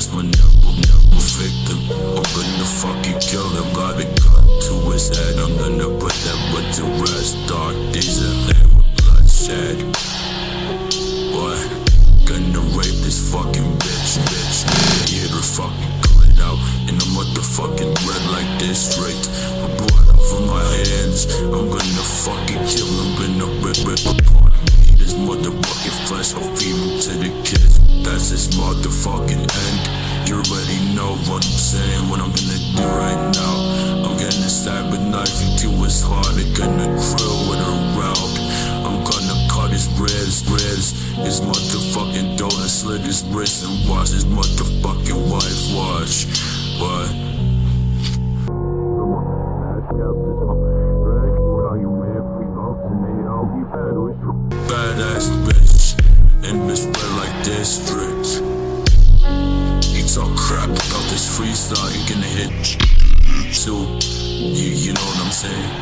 that's my never victim. I'm gonna fucking kill him, got a gun to his head. I'm gonna put that butt to rest. Dark days ahead with bloodshed. What? Gonna rape this fucking bitch. You hear her fucking call it out in the motherfucking red light district. With blood off of my hands, I'm gonna fucking kill him. Gonna rip apart me. This motherfucking flesh, I'll feed him to the kids. That's his motherfucking end. You already know what I'm saying, what I'm gonna do right now. I'm gonna stab a knife into his heart. I'm gonna grill with a round. I'm gonna cut his ribs. His motherfucking donut, slit his wrist and watch his motherfucking wife watch. What? Badass bitch in this red light district. He talk crap about this freestyle, you gonna hit too. You know what I'm saying?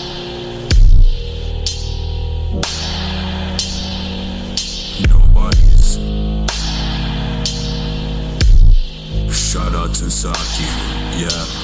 Nobody's. Shout out to Saki, yeah.